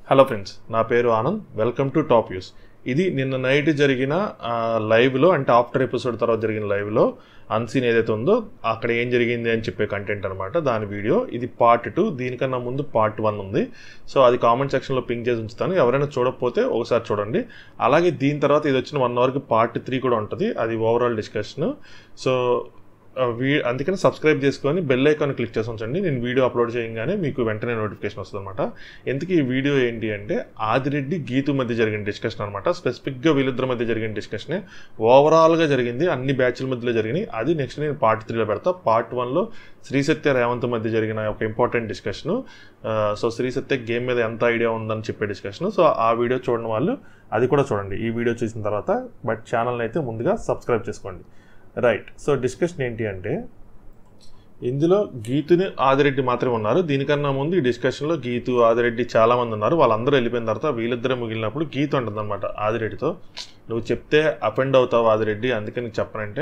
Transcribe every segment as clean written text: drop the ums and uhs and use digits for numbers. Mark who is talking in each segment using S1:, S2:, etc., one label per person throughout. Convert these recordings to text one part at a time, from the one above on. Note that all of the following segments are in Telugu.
S1: హలో ఫ్రెండ్స్, నా పేరు Anand. Welcome to top news. ఇది నిన్న నైట్ జరిగిన లైవ్లో, అంటే ఆఫ్టర్ ఎపిసోడ్ తర్వాత జరిగిన లైవ్లో అన్సీన్ ఏదైతే ఉందో అక్కడ ఏం జరిగింది అని చెప్పే కంటెంట్ అనమాట. దాని వీడియో ఇది పార్ట్ 2. దీనికన్నా ముందు పార్ట్ 1 ఉంది. సో అది కామెంట్ సెక్షన్లో పింక్ చేసి ఉంచుతాను. ఎవరైనా చూడకపోతే ఒకసారి చూడండి. అలాగే దీని తర్వాత ఇది వచ్చిన 1 అవర్కి పార్ట్ 3 కూడా ఉంటుంది. అది ఓవరాల్ డిస్కషన్. సో అందుకని సబ్స్క్రైబ్ చేసుకొని బెల్ ఐకాన్ క్లిక్ చేసి ఉంచండి. నేను వీడియో అప్లోడ్ చేయగానే మీకు వెంటనే నోటిఫికేషన్ వస్తుంది అనమాట. ఎందుకు ఈ వీడియో ఏంటి అంటే ఆదిరెడ్డి గీతు మధ్య జరిగిన డిస్కషన్ అనమాట. స్పెసిఫిక్గా వీళ్ళిద్దరి మధ్య జరిగిన డిస్కషనే ఓవరాల్గా జరిగింది. అన్ని బ్యాచ్ల మధ్యలో జరిగినాయి. అది నెక్స్ట్ నేను పార్ట్ 3లో పెడతా. పార్ట్ 1లో శ్రీసత్య రేవంత్ మధ్య జరిగిన ఒక important discussion. So Srisatya game మీద ఎంత ఐడియా ఉందని చెప్పే డిస్కషన్. సో ఆ వీడియో చూడని వాళ్ళు అది కూడా చూడండి ఈ వీడియో చూసిన తర్వాత. బట్ ఛానల్ని అయితే ముందుగా సబ్స్క్రైబ్ చేసుకోండి. రైట్. సో డిస్కషన్ ఏంటి అంటే ఇందులో గీతుని ఆదిరెడ్డి మాత్రమే ఉన్నారు. దీనికన్నా ముందు ఈ డిస్కషన్లో గీతు ఆదిరెడ్డి చాలామంది ఉన్నారు. వాళ్ళందరూ వెళ్ళిపోయిన తర్వాత వీళ్ళిద్దరే మిగిలినప్పుడు గీతు అంటుంది అనమాట ఆదిరెడ్డితో, నువ్వు చెప్తే అఫెండ్ అవుతావు ఆదిరెడ్డి, అందుకని నీకు చెప్పనంటే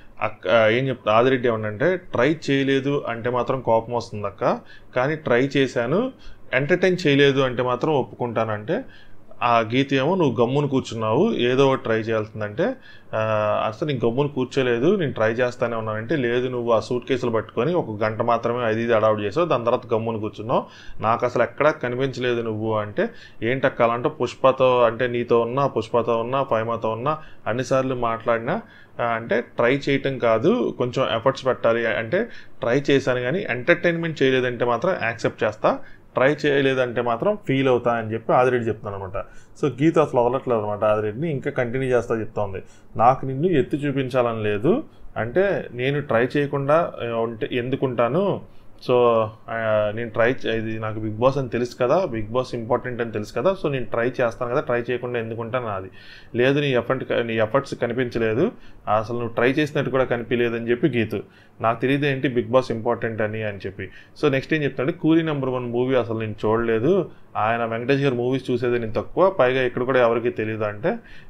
S1: ఏం చెప్తా ఆదిరెడ్డి ఏమన్నంటే, ట్రై చేయలేదు అంటే మాత్రం కోపం వస్తుంది అక్క, కానీ ట్రై చేశాను, ఎంటర్టైన్ చేయలేదు అంటే మాత్రం ఒప్పుకుంటానంటే ఆ గీత ఏమో నువ్వు గమ్మును కూర్చున్నావు, ఏదో ఒకటి ట్రై చేయాల్సిందంటే అసలు నీకు గమ్మును కూర్చోలేదు, నేను ట్రై చేస్తానే ఉన్నానంటే, లేదు నువ్వు ఆ సూట్ కేసులు పట్టుకొని 1 గంట మాత్రమే ఇది అడాప్ట్ చేసావు, దాని తర్వాత గమ్మును కూర్చున్నావు, నాకు అసలు ఎక్కడా కనిపించలేదు నువ్వు అంటే, ఏంటక్కాలంటే పుష్పతో అంటే నీతో ఉన్నా, పుష్పతో ఉన్నా, ఫైమాతో ఉన్నా అన్నిసార్లు మాట్లాడినా అంటే ట్రై చేయటం కాదు, కొంచెం ఎఫర్ట్స్ పెట్టాలి అంటే ట్రై చేశాను, కానీ ఎంటర్టైన్మెంట్ చేయలేదంటే మాత్రం యాక్సెప్ట్ చేస్తా, ట్రై చేయలేదంటే మాత్రం ఫీల్ అవుతా అని చెప్పి ఆదిరెడ్డి చెప్తున్నాను అనమాట. సో గీత అసలు వదలట్లేదు అనమాట ఆదిరెడ్డిని, ఇంకా కంటిన్యూ చేస్తా చెప్తా ఉంది. నాకు నిన్ను ఎత్తి చూపించాలని లేదు అంటే, నేను ట్రై చేయకుండా ఉంటే ఎందుకుంటాను, సో నేను ఇది నాకు బిగ్ బాస్ అని తెలుసు కదా, బిగ్ బాస్ ఇంపార్టెంట్ అని తెలుసు కదా, సో నేను ట్రై చేస్తాను కదా, ట్రై చేయకుండా ఎందుకుంటాను నాది లేదు, నీ ఎఫర్ట్స్ కనిపించలేదు, అసలు నువ్వు ట్రై చేసినట్టు కూడా కనిపించలేదు అని చెప్పి గీతు, నాకు తెలియదు ఏంటి బిగ్ బాస్ ఇంపార్టెంట్ అని చెప్పి. సో నెక్స్ట్ ఏం చెప్తానంటే, కూలీ #1 మూవీ అసలు నేను చూడలేదు, ఆయన వెంకటేష్ గారు మూవీస్ చూసేది నేను తక్కువ, పైగా ఇక్కడ కూడా ఎవరికి తెలియదు అంటే,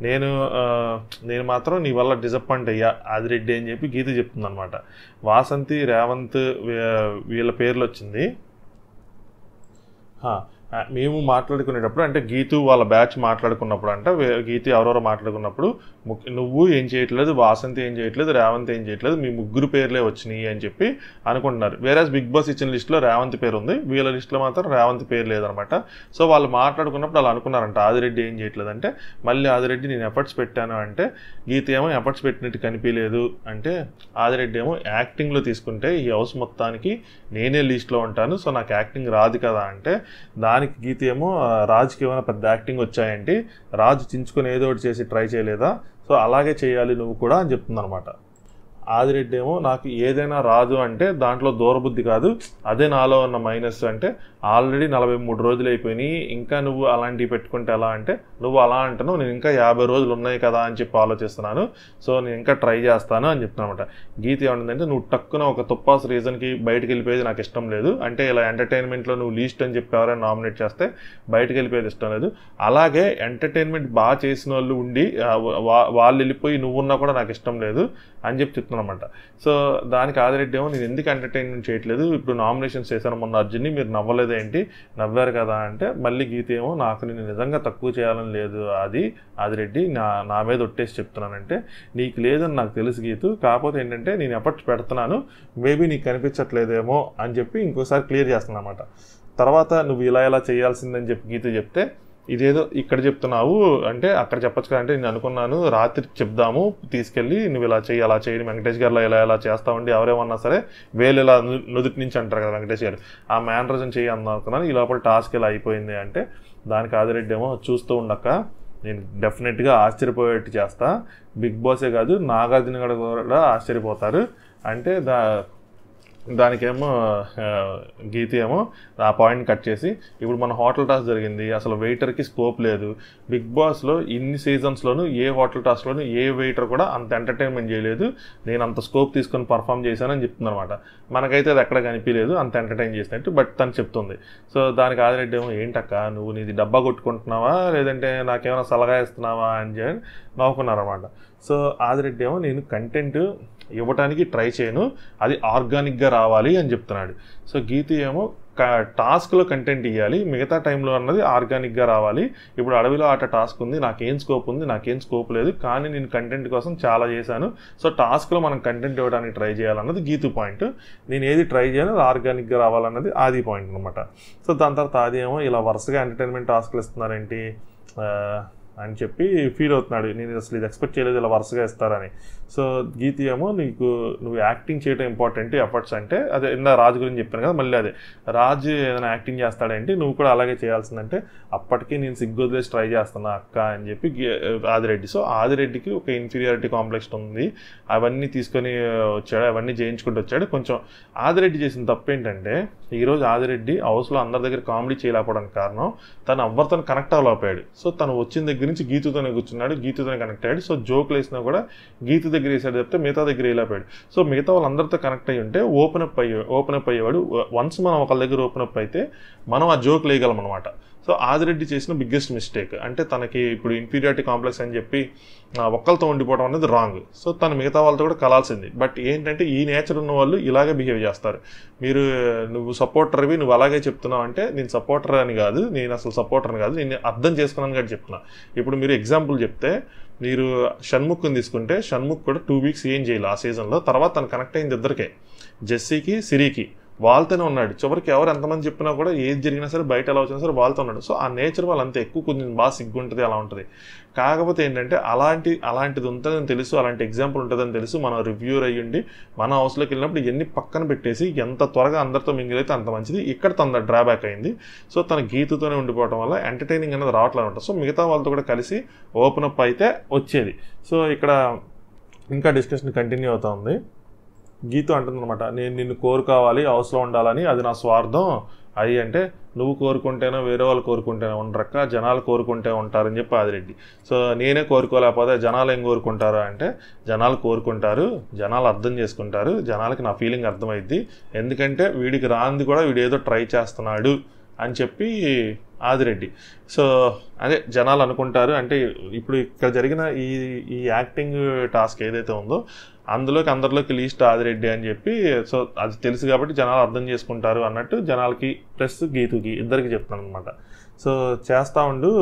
S1: నేను మాత్రం నీ వల్ల డిసప్పాయింట్ అయ్యా ఆదిరెడ్డి అని చెప్పి గీత చెప్తుంది అనమాట. వాసంతి రేవంత్ వీళ్ళ పేర్లు వచ్చింది. మేము మాట్లాడుకునేటప్పుడు అంటే గీతు వాళ్ళ బ్యాచ్ మాట్లాడుకున్నప్పుడు అంటే గీతు ఎవరెవరో మాట్లాడుకున్నప్పుడు నువ్వు ఏం చేయట్లేదు, వాసంతి ఏం చేయట్లేదు, రేవంత్ ఏం చేయట్లేదు, మీ 3 పేర్లే వచ్చినాయి అని చెప్పి అనుకుంటున్నారు. వేరేస్ బిగ్ బాస్ ఇచ్చిన లిస్టులో రేవంత్ పేరు ఉంది, వీళ్ళ లిస్టులో మాత్రం రేవంత్ పేరు లేదనమాట. సో వాళ్ళు మాట్లాడుకున్నప్పుడు అలా అనుకున్నారంట, ఆదిరెడ్డి ఏం చేయట్లేదు అంటే, మళ్ళీ ఆదిరెడ్డి నేను ఎఫర్ట్స్ పెట్టాను అంటే, గీత ఏమో ఎఫర్ట్స్ పెట్టినట్టు కనిపించలేదు అంటే, ఆదిరెడ్డి ఏమో యాక్టింగ్లో తీసుకుంటే ఈ హౌస్ మొత్తానికి నేనే లిస్ట్లో ఉంటాను, సో నాకు యాక్టింగ్ రాదు కదా అంటే, దానికి గీత ఏమో రాజుకి ఏమైనా పెద్ద యాక్టింగ్ వచ్చాయంటే, రాజు చించుకొని ఏదో ఒకటి చేసి ట్రై చేయలేదా, సో అలాగే చేయాలి నువ్వు కూడా అని చెప్తుంది అనమాట. ఆదిరెడ్డి ఏమో నాకు ఏదైనా రాదు అంటే దాంట్లో దూరబుద్ధి కాదు, అదే నాలో ఉన్న మైనస్ అంటే, ఆల్రెడీ 43 రోజులు అయిపోయినాయి, ఇంకా నువ్వు అలాంటివి పెట్టుకుంటే ఎలా అంటే, నువ్వు అలా అంటున్నావు, నేను ఇంకా 50 రోజులు ఉన్నాయి కదా అని చెప్పి ఆలోచిస్తున్నాను, సో నేను ఇంకా ట్రై చేస్తాను అని చెప్తాను అనమాట. గీత ఏమంటుందంటే, నువ్వు టక్కున ఒక తుప్పాస్ రీజన్కి బయటకు వెళ్ళిపోయేది నాకు ఇష్టం లేదు అంటే, ఇలా ఎంటర్టైన్మెంట్లో నువ్వు లీస్ట్ అని చెప్పి ఎవరైనా నామినేట్ చేస్తే బయటకు వెళ్ళిపోయేది ఇష్టం లేదు, అలాగే ఎంటర్టైన్మెంట్ బాగా చేసిన వాళ్ళు ఉండి వాళ్ళు వెళ్ళిపోయి నువ్వున్నా కూడా నాకు ఇష్టం లేదు అని చెప్పి చెప్తున్నాను అనమాట. సో దానికి ఆదిరెడ్డి ఏమో, నేను ఎందుకు ఎంటర్టైన్మెంట్ చేయట్లేదు, ఇప్పుడు నామినేషన్స్ చేశాను మొన్న అర్జున్ని, మీరు నవ్వలేదేంటి, నవ్వారు కదా అంటే, మళ్ళీ గీత ఏమో నాకు నేను నిజంగా తక్కువ చేయాలని లేదు ఆదిరెడ్డి, నా మీద ఒట్టేసి చెప్తున్నానంటే, నీకు లేదని నాకు తెలుసు గీతు, కాకపోతే ఏంటంటే నేను ఎఫర్ట్స్ పెడుతున్నాను, మేబీ నీకు కనిపించట్లేదేమో అని చెప్పి ఇంకోసారి క్లియర్ చేస్తున్నాను అనమాట. తర్వాత నువ్వు ఇలా చేయాల్సిందని చెప్పి గీత చెప్తే, ఇదేదో ఇక్కడ చెప్తున్నావు అంటే అక్కడ చెప్పచ్చు కదా అంటే, నేను అనుకున్నాను రాత్రి చెప్దాము తీసుకెళ్ళి, నువ్వు ఇలా చేయి అలా చేయని, వెంకటేష్ గారిలో ఇలా చేస్తామండి, ఎవరేమన్నా సరే వేలు ఇలా నుదుటి నుంచి అంటారు కదా వెంకటేష్ గారు, ఆ మేనరిజం చేయి అనుకున్నాను, ఈ లోపల టాస్క్ ఇలా అయిపోయింది అంటే, దానికి ఆదిరెడ్డి ఏమో, చూస్తూ ఉండక నేను డెఫినెట్గా ఆశ్చర్యపోయేట్టు చేస్తా, బిగ్ బాసే కాదు నాగార్జున కూడా ఆశ్చర్యపోతారు అంటే, దానికేమో గీత ఏమో ఆ పాయింట్ కట్ చేసి, ఇప్పుడు మన హోటల్ టాస్ జరిగింది, అసలు వెయిటర్కి స్కోప్ లేదు, బిగ్ బాస్లో ఇన్ని సీజన్స్లోనూ ఏ హోటల్ టాస్లోనూ ఏ వెయిటర్ కూడా అంత ఎంటర్టైన్మెంట్ చేయలేదు, నేను అంత స్కోప్ తీసుకొని పర్ఫామ్ చేశానని చెప్తుంది అనమాట. మనకైతే అది ఎక్కడ కనిపించలేదు అంత ఎంటర్టైన్ చేసినట్టు, బట్ తను చెప్తుంది. సో దానికి ఆదిరెడ్డి ఏమో, ఏంటక్క నువ్వు నీది డబ్బా కొట్టుకుంటున్నావా లేదంటే నాకేమైనా సలహా ఇస్తున్నావా అని చెప్పి నవ్వుకున్నారన్నమాట. సో ఆదిరెడ్డి ఏమో, నేను కంటెంట్ ఇవ్వటానికి ట్రై చేయను, అది ఆర్గానిక్గా రావాలి అని చెప్తున్నాడు. సో గీత ఏమో టాస్క్లో కంటెంట్ ఇవ్వాలి, మిగతా టైంలో అన్నది ఆర్గానిక్గా రావాలి. ఇప్పుడు అడవిలో ఆట టాస్క్ ఉంది, నాకేం స్కోప్ ఉంది, నాకేం స్కోప్ లేదు, కానీ నేను కంటెంట్ కోసం చాలా చేశాను. సో టాస్క్లో మనం కంటెంట్ ఇవ్వడానికి ట్రై చేయాలన్నది గీతు పాయింట్. నేను ఏది ట్రై చేయను అది ఆర్గానిక్గా రావాలన్నది ఆది పాయింట్ అనమాట. సో దాని తర్వాత ఆది ఏమో ఇలా వరుసగా ఎంటర్టైన్మెంట్ టాస్క్లు ఇస్తున్నారేంటి అని చెప్పి ఫీల్ అవుతున్నాడు. నేను అసలు ఇది ఎక్స్పెక్ట్ చేయలేదు ఇలా వరుసగా ఇస్తారని. సో గీతి ఏమో నువ్వు యాక్టింగ్ చేయడం ఇంపార్టెంట్, ఎఫర్ట్స్ అంటే అదే ఇందా రాజు గురించి చెప్పాను కదా, మళ్ళీ అదే రాజు ఏదైనా యాక్టింగ్ చేస్తాడంటే నువ్వు కూడా అలాగే చేయాల్సిందంటే అప్పటికీ నేను సిగ్గొదిలేసి ట్రై చేస్తున్నా అక్క అని చెప్పి ఆదిరెడ్డి. సో ఆదిరెడ్డికి ఒక ఇన్ఫీరియారిటీ కాంప్లెక్స్ ఉంది, అవన్నీ తీసుకొని వచ్చాడు, అవన్నీ చేయించుకుంటూ వచ్చాడు. కొంచెం ఆదిరెడ్డి చేసిన తప్పు ఏంటంటే ఈరోజు ఆదిరెడ్డి హౌస్లో అందరి దగ్గర కామెడీ చేయలేకపోవడానికి కారణం తను ఎవరితో కనెక్ట్ అవ్వలేకపోయాడు. సో తను వచ్చిన దగ్గర నుంచి గీతుతోనే కూర్చున్నాడు, గీతుతోనే కనెక్ట్ అయ్యాడు. సో జోకులు వేసినా కూడా గీతు దగ్గర వేసాడు చెప్తే మిగతా దగ్గర వేయలేకపోయాడు. సో మిగతా వాళ్ళందరితో కనెక్ట్ అయ్యి ఉంటే ఓపెన్ అప్ అయ్యేవాడు. వన్స్ మనం ఒకళ్ళ దగ్గర ఓపెన్ అప్ అయితే మనం ఆ జోకులు వేయగలం అనమాట. సో ఆదిరెడ్డి చేసిన బిగ్గెస్ట్ మిస్టేక్ అంటే తనకి ఇప్పుడు ఇన్ఫీరియారిటీ కాంప్లెక్స్ అని చెప్పి ఒక్కరితో ఉండిపోవడం అనేది రాంగ్. సో తను మిగతా వాళ్ళతో కూడా కలాల్సింది. బట్ ఏంటంటే ఈ నేచర్ ఉన్న వాళ్ళు ఇలాగే బిహేవ్ చేస్తారు. నువ్వు సపోర్టర్వి, నువ్వు అలాగే చెప్తున్నావు అంటే నేను సపోర్టర్ అని కాదు, నేను అసలు సపోర్టర్ అని కాదు, నేను అర్థం చేసుకున్నాను కాబట్టి చెప్తున్నా. ఇప్పుడు మీరు ఎగ్జాంపుల్ చెప్తే మీరు షణ్ముఖ్ని తీసుకుంటే షణ్ముఖ్ కూడా 2 వీక్స్ ఏం చేయాలి ఆ సీజన్లో. తర్వాత తను కనెక్ట్ అయింది ఇద్దరికే, జెస్సీకి సిరికి. వాళ్ళతోనే ఉన్నాడు. చివరికి ఎవరు ఎంతమంది చెప్పినా కూడా ఏది జరిగినా సరే బయట ఎలా వచ్చినా సరే వాళ్ళతో ఉన్నాడు. సో ఆ నేచర్ వాళ్ళు అంతే, ఎక్కువ కొంచెం బాగా సిగ్గుంటుంది, అలా ఉంటుంది. కాకపోతే ఏంటంటే అలాంటిది ఉంటుందని తెలుసు, అలాంటి ఎగ్జాంపుల్ ఉంటుందని తెలుసు. మనం రివ్యూర్ అయ్యుండి మన హౌస్లోకి వెళ్ళినప్పుడు ఇవన్నీ పక్కన పెట్టేసి ఎంత త్వరగా అందరితో మింగిల్ అయితే అంత మంచిది. ఇక్కడ తన డ్రాబ్యాక్ అయింది. సో తన గీతుతోనే ఉండిపోవడం వల్ల ఎంటర్టైనింగ్ అనేది రావట్లేదు ఉంటుంది. సో మిగతా వాళ్ళతో కూడా కలిసి ఓపెన్ అప్ అయితే వచ్చేది. సో ఇక్కడ ఇంకా డిస్కషన్ కంటిన్యూ అవుతా ఉంది. గీతు అంటుందన్నమాట, నేను నిన్ను కోరుకోవాలి, హౌస్లో ఉండాలని, అది నా స్వార్థం. అది అంటే నువ్వు కోరుకుంటేనో వేరే వాళ్ళు కోరుకుంటేనో ఉండరక్క, జనాలు కోరుకుంటే ఉంటారని చెప్పి ఆదిరెడ్డి. సో నేనే కోరుకోలేకపోతే జనాలు ఏం కోరుకుంటారు అంటే జనాలు కోరుకుంటారు, జనాలు అర్థం చేసుకుంటారు, జనాలకి నా ఫీలింగ్ అర్థమైద్ది, ఎందుకంటే వీడికి రాంది కూడా వీడు ఏదో ట్రై చేస్తున్నాడు అని చెప్పి ఆదిరెడ్డి. సో అదే జనాలు అనుకుంటారు అంటే ఇప్పుడు ఇక్కడ జరిగిన ఈ యాక్టింగ్ టాస్క్ ఏదైతే ఉందో అందరిలోకి లీస్ట్ ఆదిరెడ్డి అని చెప్పి, సో అది తెలుసు కాబట్టి జనాలు అర్థం చేసుకుంటారు అన్నట్టు జనాలకి ప్లస్ గీతుకి ఇద్దరికి చెప్తాను అనమాట. సో చేస్తూ ఉండు,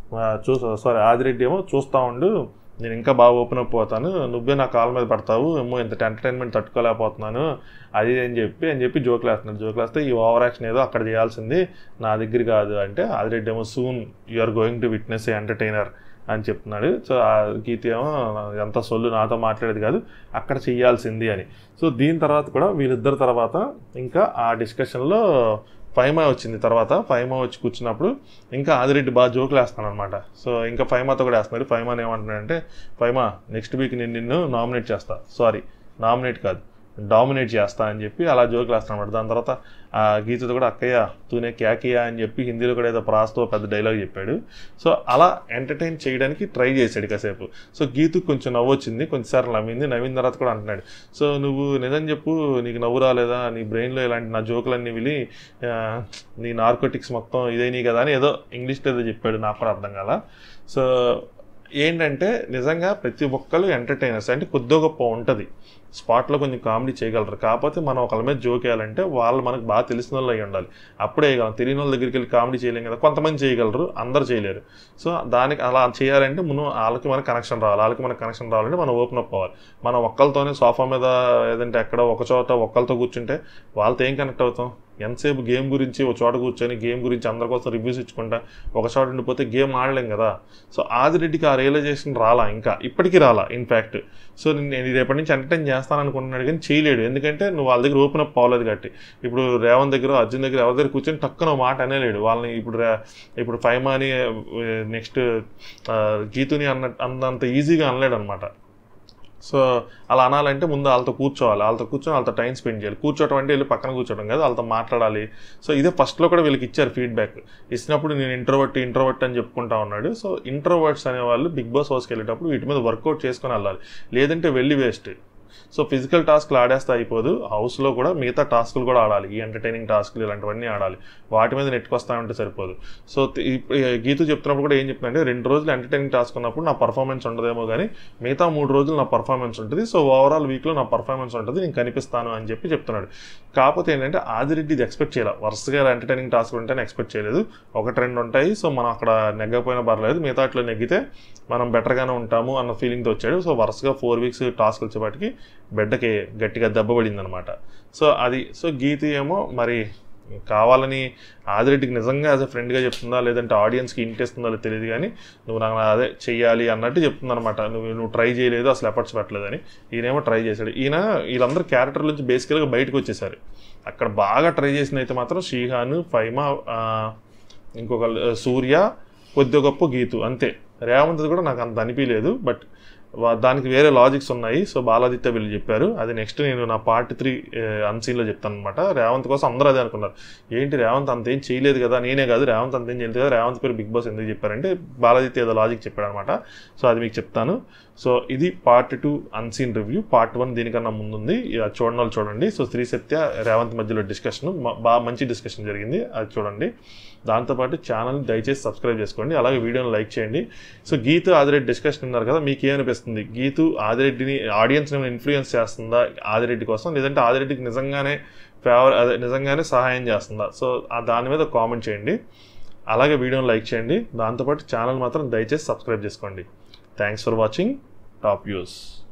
S1: ఆదిరెడ్డి ఏమో చూస్తూ ఉండు, నేను ఇంకా బాగా ఓపెన్ అప్ పోతాను, నువ్వే నా కాళ్ళ మీద పడతావు, ఏమో ఇంత ఎంటర్టైన్మెంట్ తట్టుకోలేకపోతున్నాను అది అని చెప్పి జోకులు వేస్తే ఈ ఓవర్ యాక్షన్ ఏదో అక్కడ చేయాల్సింది నా దగ్గర కాదు అంటే ఆదిరెడ్డి ఏమో soon you are going to witness a entertainer అని చెప్తున్నాడు. సో ఆ గీత ఏమో ఎంత సొల్లు నాతో మాట్లాడేది కాదు, అక్కడ చెయ్యాల్సింది అని. సో దీని తర్వాత కూడా వీళ్ళిద్దరి తర్వాత ఇంకా ఆ డిస్కషన్లో ఫైమా వచ్చింది. తర్వాత ఫైమా వచ్చి కూర్చున్నప్పుడు ఇంకా ఆదిరెడ్డి బాగా జోకులు వేస్తాను అనమాట. సో ఇంకా ఫైమాతో కూడా వేస్తున్నాడు. ఫైమాని ఏమంటున్నాడంటే, ఫైమా నెక్స్ట్ వీక్ నేను నిన్ను నామినేట్ కాదు డామినేట్ చేస్తా అని చెప్పి అలా జోకులు వేస్తాను అనమాట. దాని తర్వాత ఆ గీతతో కూడా అక్కయ్య తూనే క్యాకియా అని చెప్పి హిందీలో కూడా ఏదో ప్రాస్తో పెద్ద డైలాగ్ చెప్పాడు. సో అలా ఎంటర్టైన్ చేయడానికి ట్రై చేశాడు కాసేపు. సో గీతుకు కొంచెం నవ్వు వచ్చింది, కొంచెంసార్లు నవ్విన తర్వాత కూడా అంటున్నాడు, సో నువ్వు నిజం చెప్పు, నీకు నవ్వు రాలేదా, నీ బ్రెయిన్లో ఇలాంటి నా జోకులన్నీ విలి నీ నార్కోటిక్స్ మొత్తం ఇదేనీ కదా అని ఏదో ఇంగ్లీష్లో ఏదో చెప్పాడు, నాకు కూడా అర్థం కాల. సో ఏంటంటే నిజంగా ప్రతి ఒక్కరు ఎంటర్టైనర్స్ అంటే కొద్దిగా గొప్ప ఉంటుంది, స్పాట్లో కొంచెం కామెడీ చేయగలరు. కాకపోతే మనం ఒకళ్ళ మీద జోక్ వేయాలంటే వాళ్ళు మనకు బాగా తెలిసిన వాళ్ళు అయి ఉండాలి, అప్పుడే వేయగలం. తెలియని వాళ్ళ దగ్గరికి వెళ్ళి కామెడీ చేయలేం కదా, కొంతమంది చేయగలరు, అందరు చేయలేరు. సో దానికి అలా చేయాలంటే వాళ్ళకి మనకు కనెక్షన్ రావాలంటే మనం ఓపెన్ అప్ అవ్వాలి. మనం ఒక్కరితోనే సోఫా మీద ఏదంటే ఎక్కడ ఒక చోట ఒక్కరితో కూర్చుంటే వాళ్ళతో ఏం కనెక్ట్ అవుతాం? ఎంతసేపు గేమ్ గురించి ఒక చోట కూర్చొని గేమ్ గురించి అందరి కోసం రివ్యూస్ ఇచ్చుకుంటా ఒక చోట ఉండిపోతే గేమ్ ఆడలేం కదా. సో ఆదిరెడ్డికి ఆ రియలైజేషన్ ఇప్పటికీ రాలా ఇన్ఫ్యాక్ట్. సో నేను రేపటి నుంచి ఎంటర్టైన్ చేస్తాను అనుకుంటున్నాడు కానీ చేయలేడు, ఎందుకంటే నువ్వు వాళ్ళ దగ్గర ఓపెన్ అప్ అవ్వలేదు కాబట్టి. ఇప్పుడు రేవంత్ దగ్గర అర్జున్ దగ్గర ఎవరి దగ్గర కూర్చొని టక్కున మాట అనేలేడు వాళ్ళని. ఇప్పుడు ఫైమాని నెక్స్ట్ గీతుని అన్నంత ఈజీగా అనలేడు అనమాట. సో అలా అనాలంటే ముందు వాళ్ళతో కూర్చోవాలి, వాళ్ళతో టైం స్పెండ్ చేయాలి. కూర్చోవడం అంటే వెళ్ళి పక్కన కూర్చోవడం కాదు, వాళ్ళతో మాట్లాడాలి. సో ఇదే ఫస్ట్లో కూడా వీళ్ళకి ఇచ్చారు ఫీడ్బ్యాక్. ఇచ్చినప్పుడు నేను ఇంట్రోవర్ట్ అని చెప్పుకుంటా ఉన్నాడు. సో ఇంట్రోవర్ట్స్ అనేవాళ్ళు బిగ్ బాస్ హౌస్కి వెళ్ళేటప్పుడు వీటి మీద వర్కౌట్ చేసుకొని వెళ్ళాలి, లేదంటే వెళ్ళి వేస్ట్. సో ఫిజికల్ టాస్క్లు ఆడేస్తే అయిపోదు, హౌస్లో కూడా మిగతా టాస్కులు కూడా ఆడాలి. ఈ ఎంటర్టైనింగ్ టాస్క్లు ఇలాంటివన్నీ ఆడాలి, వాటి మీద నెట్టుకొస్తా ఉంటే సరిపోదు. సో గీతు చెప్తున్నప్పుడు కూడా ఏం చెప్తుందంటే 2 రోజులు ఎంటర్టైనింగ్ టాస్క్ ఉన్నప్పుడు నా పర్ఫార్మెన్స్ ఉండదేమో కానీ మిగతా 3 రోజులు నా పర్ఫార్మెన్స్ ఉంటుంది. సో ఓవరాల్ వీక్లో నా పర్ఫార్మెన్స్ ఉంటుంది, నేను కనిపిస్తాను అని చెప్పి చెప్తున్నాడు. కాకపోతే ఏంటంటే ఆదిరెడ్డి ఇది ఎక్స్పెక్ట్ చేయాలి, వరుసగా ఎంటర్టైనింగ్ టాస్క్ ఉంటేనే ఎక్స్పెక్ట్ చేయలేదు. 1-2 ఉంటాయి, సో మనం అక్కడ నెగ్గకపోయినా పర్లేదు, మిగతాట్లో నెగ్గితే మనం బెటర్గానే ఉంటాము అన్న ఫీలింగ్తో వచ్చాడు. సో వరుసగా 4 వీక్స్ టాస్క్ వచ్చేపాటికి బిడ్డకి గట్టిగా దెబ్బ పడింది అనమాట. సో అది గీతు ఏమో మరి కావాలని ఆదిరెడ్డికి నిజంగా యాజ్ ఎ ఫ్రెండ్గా చెప్తుందా లేదంటే ఆడియన్స్కి ఇంటేస్తుందో తెలియదు, కానీ నువ్వు నాకు అదే చెయ్యాలి అన్నట్టు చెప్తుందనమాట. నువ్వు ట్రై చేయలేదు, అసలు ఎఫర్ట్స్ పెట్టలేదని. ఈయనేమో ట్రై చేశాడు. వీళ్ళందరూ క్యారెక్టర్ నుంచి బేసికల్గా బయటకు వచ్చేసారు. అక్కడ బాగా ట్రై చేసిన అయితే మాత్రం శ్రీహాన్, ఫైమా, ఇంకొక సూర్య, కొద్ది గొప్ప గీతు, అంతే. రేవంత్ కూడా నాకు అంత అనిపించలేదు, బట్ దానికి వేరే లాజిక్స్ ఉన్నాయి. సో బాలాదిత్య వీళ్ళు చెప్పారు, అది నెక్స్ట్ నేను నా పార్ట్ 3 అన్సీన్లో చెప్తాను అనమాట. రేవంత్ కోసం అందరూ అదే అనుకున్నారు, ఏంటి రేవంత్ అంతేం చేయలేదు కదా, నేనే కాదు రేవంత్ అంతేం చేయలేదు కదా, రేవంత్ పేరు బిగ్ బాస్ ఎందుకు చెప్పారంటే బాలాదిత్య ఏదో లాజిక్ చెప్పాడు అనమాట. సో అది మీకు చెప్తాను. సో ఇది పార్ట్ 2 అన్సీన్ రివ్యూ. పార్ట్ 1 దీనికన్నా ముందుంది, చూడండి వాళ్ళు చూడండి. సో శ్రీ సత్య రేవంత్ మధ్యలో డిస్కషన్ బాగా మంచి డిస్కషన్ జరిగింది, అది చూడండి. దాంతోపాటు ఛానల్ని దయచేసి సబ్స్క్రైబ్ చేసుకోండి, అలాగే వీడియోని లైక్ చేయండి. సో గీతు ఆదిరెడ్డి డిస్కషన్ ఉన్నారు కదా, మీకు ఏమనిపిస్తుంది? గీతు ఆదిరెడ్డిని ఆడియన్స్ని ఇన్ఫ్లుయెన్స్ చేస్తుందా ఆదిరెడ్డి కోసం, లేదంటే ఆదిరెడ్డికి నిజంగానే సహాయం చేస్తుందా? సో దాని మీద కామెంట్ చేయండి, అలాగే వీడియోని లైక్ చేయండి. దాంతోపాటు ఛానల్ మాత్రం దయచేసి సబ్స్క్రైబ్ చేసుకోండి. Thanks for watching top views.